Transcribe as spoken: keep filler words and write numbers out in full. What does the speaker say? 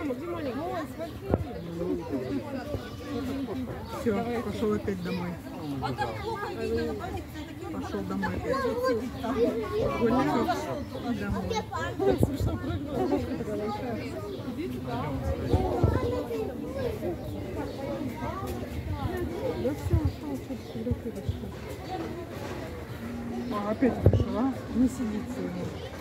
Все, пошел опять домой. Пошел домой опять. Гулял и домой. Да все, ушел, что-то куда ты решил. А, опять пришла, не сидится ему.